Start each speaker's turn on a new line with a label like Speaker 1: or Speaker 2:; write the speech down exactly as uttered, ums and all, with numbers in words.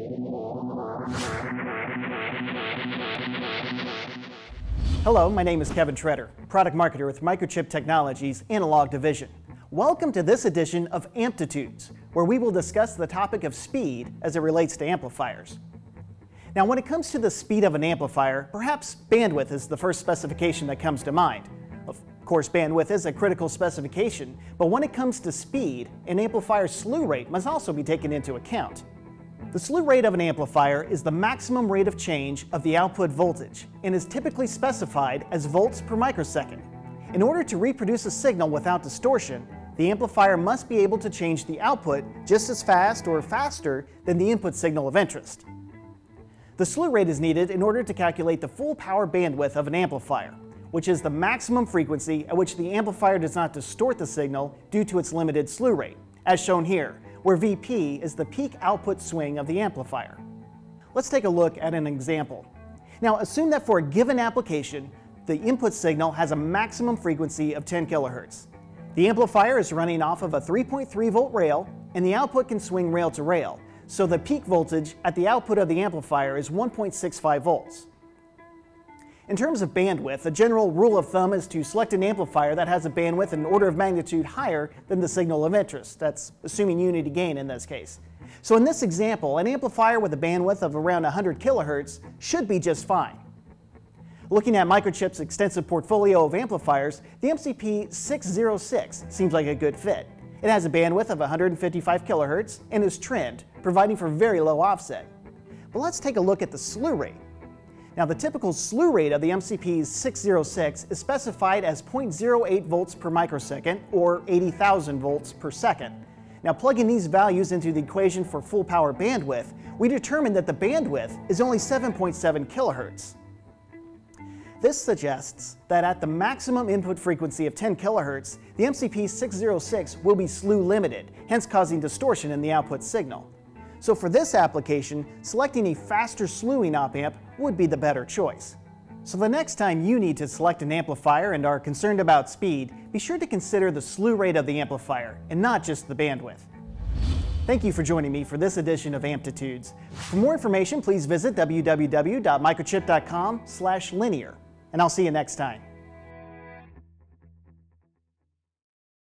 Speaker 1: Hello, my name is Kevin Treader, product marketer with Microchip Technologies Analog Division. Welcome to this edition of Amp-titudes, where we will discuss the topic of speed as it relates to amplifiers. Now, when it comes to the speed of an amplifier, perhaps bandwidth is the first specification that comes to mind. Of course, bandwidth is a critical specification, but when it comes to speed, an amplifier's slew rate must also be taken into account. The slew rate of an amplifier is the maximum rate of change of the output voltage and is typically specified as volts per microsecond. In order to reproduce a signal without distortion, the amplifier must be able to change the output just as fast or faster than the input signal of interest. The slew rate is needed in order to calculate the full power bandwidth of an amplifier, which is the maximum frequency at which the amplifier does not distort the signal due to its limited slew rate, as shown here, where V P is the peak output swing of the amplifier. Let's take a look at an example. Now, assume that for a given application, the input signal has a maximum frequency of ten kilohertz. The amplifier is running off of a three point three volt rail, and the output can swing rail to rail, so the peak voltage at the output of the amplifier is one point six five volts. In terms of bandwidth, a general rule of thumb is to select an amplifier that has a bandwidth an order of magnitude higher than the signal of interest. That's assuming unity gain in this case. So in this example, an amplifier with a bandwidth of around one hundred kilohertz should be just fine. Looking at Microchip's extensive portfolio of amplifiers, the M C P six oh six seems like a good fit. It has a bandwidth of one hundred fifty-five kilohertz and is trimmed, providing for very low offset. But let's take a look at the slew rate. Now, the typical slew rate of the M C P six oh six is specified as zero point zero eight volts per microsecond, or eighty thousand volts per second. Now, plugging these values into the equation for full power bandwidth, we determine that the bandwidth is only seven point seven kilohertz. This suggests that at the maximum input frequency of ten kilohertz, the M C P six oh six will be slew limited, hence causing distortion in the output signal. So for this application, selecting a faster slewing op-amp would be the better choice. So the next time you need to select an amplifier and are concerned about speed, be sure to consider the slew rate of the amplifier and not just the bandwidth. Thank you for joining me for this edition of Amp-titudes. For more information, please visit w w w dot microchip dot com slash linear, and I'll see you next time.